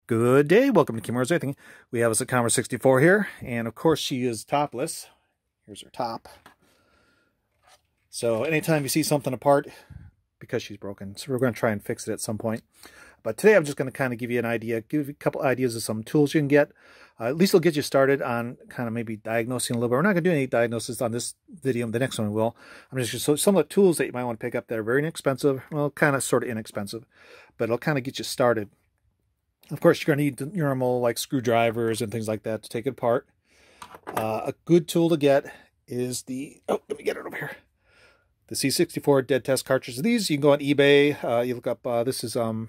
Good day, welcome to kingwilliamruleseverything. We have us a C64 here, and of course she is topless. Here's her top. So anytime you see something apart, because she's broken, so we're going to try and fix it at some point. But today I'm just going to kind of give you an idea, give you a couple ideas of some tools you can get. At least it'll get you started on kind of maybe diagnosing a little bit. We're not going to do any diagnosis on this video. The next one we will. I'm just going to show some of the tools that you might want to pick up that are very inexpensive. Well, kind of sort of inexpensive, but it'll kind of get you started. Of course, you're going to need normal like screwdrivers and things like that to take it apart. A good tool to get is the, let me get it over here. The C64 dead test cartridges. These you can go on eBay. You look up. This is the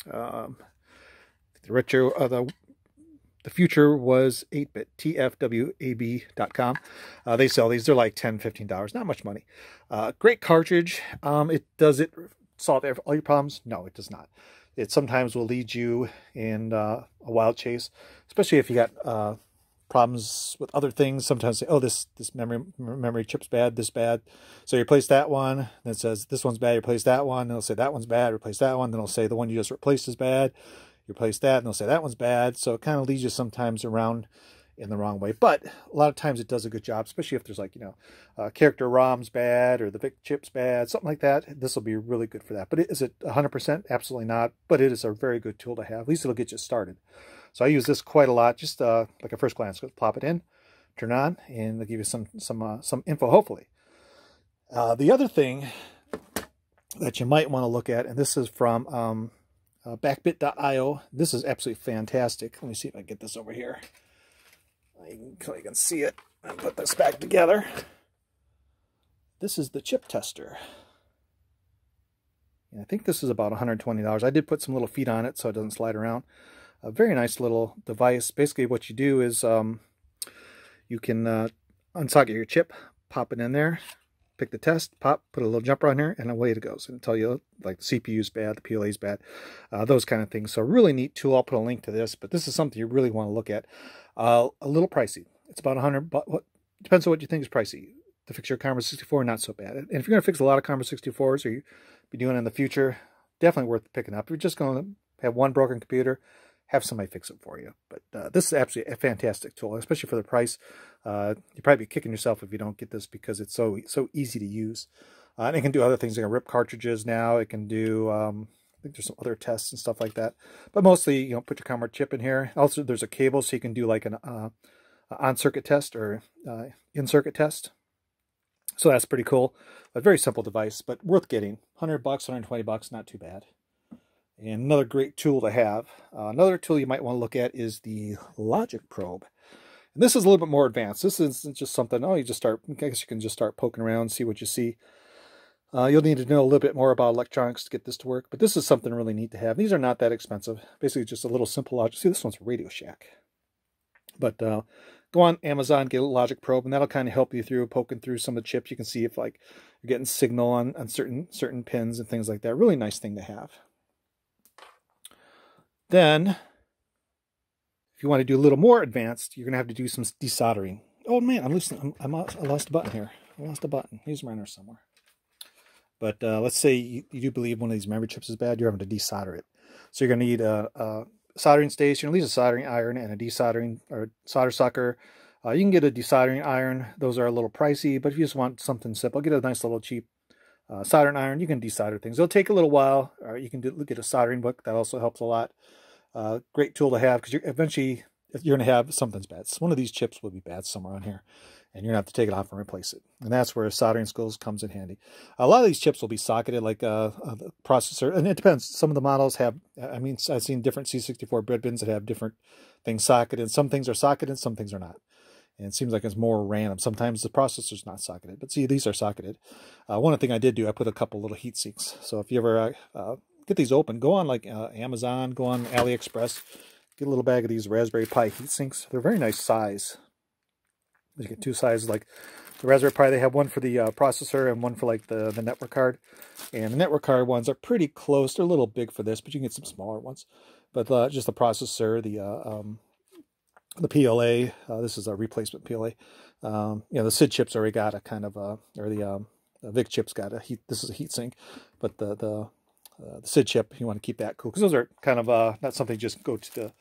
retro. The future was 8-bit. TFWAB.com. They sell these. They're like $10, $15. Not much money. Great cartridge. Does it solve all your problems? No, it does not. It sometimes will lead you in a wild chase, especially if you got problems with other things. Sometimes say, oh, this memory chip's bad, this bad. So you replace that one, then it says this one's bad, replace that one. Then it'll say that one's bad, replace that one. Then it'll say the one you just replaced is bad, you replace that, and they'll say that one's bad. So it kind of leads you sometimes around in the wrong way. But a lot of times it does a good job, especially if there's like, character ROM's bad or the VIC chip's bad, something like that. This will be really good for that. But is it 100%? Absolutely not. But it is a very good tool to have. At least it'll get you started. So I use this quite a lot, just like a first glance. Plop it in, turn on, and they'll give you some info, hopefully. The other thing that you might want to look at, and this is from backbit.io. This is absolutely fantastic. Let me see if I can get this over here. You can see it. I'll put this back together. This is the chip tester. And I think this is about $120. I did put some little feet on it so it doesn't slide around. A very nice little device. Basically what you do is you can unsocket your chip, pop it in there, pick the test, pop, put a little jumper on here, and away it goes. And tell you like the CPU is bad, the PLA is bad, those kind of things. So really neat tool. I'll put a link to this, but this is something you really want to look at. A little pricey. It's about $100, but depends on what you think is pricey. To fix your C64, not so bad. And if you're going to fix a lot of C64s, or you be doing it in the future, definitely worth picking up. If you're just going to have one broken computer, have somebody fix it for you. But this is absolutely a fantastic tool, especially for the price. You'll probably be kicking yourself if you don't get this because it's so easy to use. And it can do other things. It can rip cartridges now. It can do, I think there's some other tests and stuff like that. But mostly, put your camera chip in here. Also, there's a cable so you can do like an on-circuit test or in-circuit test. So that's pretty cool. A very simple device, but worth getting. $100, $120, not too bad. And another great tool to have. Another tool you might want to look at is the logic probe. And this is a little bit more advanced. This is just something, I guess you can just start poking around, see what you see. You'll need to know a little bit more about electronics to get this to work, but this is something really neat to have. These are not that expensive. Basically just a little simple logic. See, this one's Radio Shack. But go on Amazon, get a logic probe, and that'll kind of help you through poking through some of the chips. You can see if like you're getting signal on certain pins and things like that. Really nice thing to have. Then, if you want to do a little more advanced, you're going to have to do some desoldering. Oh man, I lost a button here. I lost a button. He's around there somewhere. But let's say you do believe one of these memory chips is bad, you're having to desolder it. So you're going to need a soldering station, at least a soldering iron, and a desoldering or solder sucker. You can get a desoldering iron. Those are a little pricey, but if you just want something simple, get a nice little cheap soldering iron. You can desolder things. It'll take a little while. Or you can get a soldering book. That also helps a lot. Great tool to have because eventually you're going to have something's bad. One of these chips will be bad somewhere on here, and you're going to have to take it off and replace it. And that's where soldering skills comes in handy. A lot of these chips will be socketed like the processor, and it depends. Some of the models have, I've seen different C64 bread bins that have different things socketed. Some things are socketed, some things are not. And it seems like it's more random. Sometimes the processor's not socketed, but see, these are socketed. One thing I did do, I put a couple little heat sinks. So if you ever get these open, go on like Amazon, go on AliExpress, get a little bag of these Raspberry Pi heat sinks. They're very nice size. You get two sizes, like the Raspberry Pi, they have one for the processor and one for like the network card. And the network card ones are pretty close. They're a little big for this, but you can get some smaller ones. But just the processor, the PLA, this is a replacement PLA. The SID chips already got a kind of or the VIC chips got a heat. This is a heat sink, but the SID chip, you want to keep that cool because those are kind of not something you just go to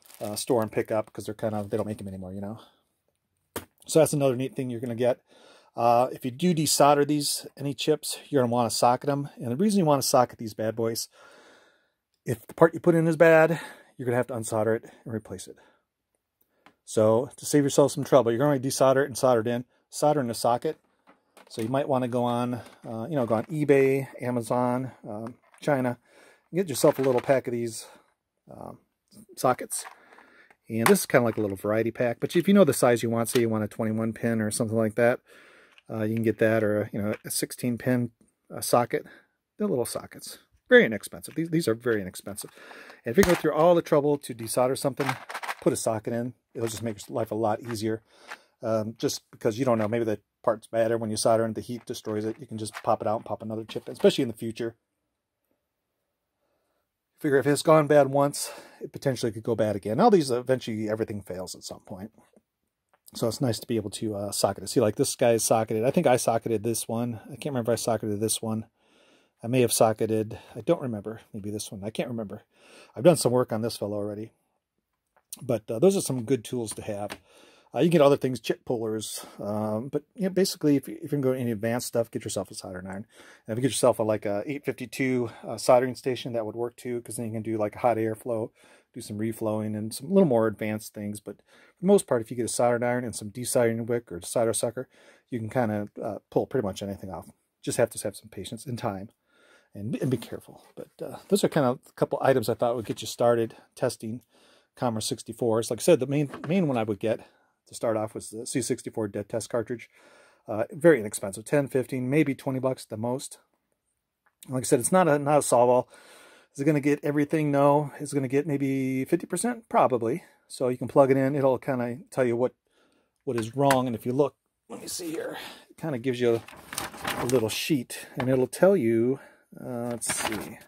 store and pick up because they don't make them anymore, you know. So that's another neat thing you're going to get. If you do desolder any chips, you're going to want to socket them. And the reason you want to socket these bad boys, if the part you put in is bad, you're going to have to unsolder it and replace it. So to save yourself some trouble, you're going to desolder it and solder it in. Solder in the socket. So you might want to go on, go on eBay, Amazon, China, and get yourself a little pack of these sockets. And this is kind of like a little variety pack. But if you know the size you want, say you want a 21 pin or something like that, you can get that, or a 16 pin socket. They're little sockets, very inexpensive. These are very inexpensive. And if you go through all the trouble to desolder something, put a socket in. It'll just make life a lot easier. Just because you don't know, maybe the part's bad, or when you solder and the heat destroys it, you can just pop it out and pop another chip in, especially in the future. Figure if it's gone bad once, it potentially could go bad again. Now these, eventually everything fails at some point. So it's nice to be able to socket it. See, like this guy is socketed. I think I socketed this one. I can't remember if I socketed this one. I may have socketed, I don't remember, maybe this one. I can't remember. I've done some work on this fellow already. But those are some good tools to have. You can get other things, chip pullers, but basically, if you're going to go any advanced stuff, get yourself a soldering iron. And if you get yourself like a 852 soldering station, that would work too, because then you can do like a hot airflow, do some reflowing, and some little more advanced things. But for the most part, if you get a soldering iron and some desoldering wick or solder sucker, you can kind of pull pretty much anything off. Just have to have some patience and time, and be careful. But those are kind of a couple items I thought would get you started testing Commerce 64s. Like I said, the main one I would get to start off was the C64 dead test cartridge. Very inexpensive, 10, 15, maybe 20 bucks at the most. Like I said, it's not a solve-all. Is it going to get everything? No. Is it going to get maybe 50%? Probably. So you can plug it in. It'll kind of tell you what is wrong. And if you look, let me see here, it kind of gives you a little sheet, and it'll tell you, let's see,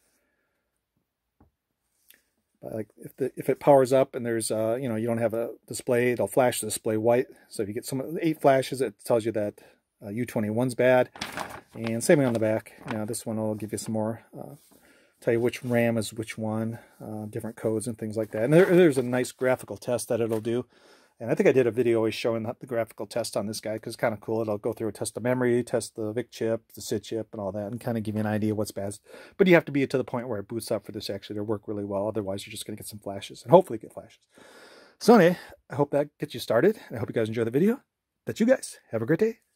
like if it powers up and there's you don't have a display, it'll flash the display white. So if you get some 8 flashes, it tells you that U21's bad. And same thing on the back. This one will give you some more, tell you which RAM is which one, different codes and things like that. And there's a nice graphical test that it'll do. And I think I did a video always showing the graphical test on this guy, because it's kind of cool. It'll go through, test the memory, test the VIC chip, the SID chip, and all that, and kind of give you an idea what's bad. But you have to be to the point where it boots up for this actually to work really well. Otherwise, you're just going to get some flashes, and hopefully get flashes. So anyway, I hope that gets you started. I hope you guys enjoy the video. That's you guys. Have a great day.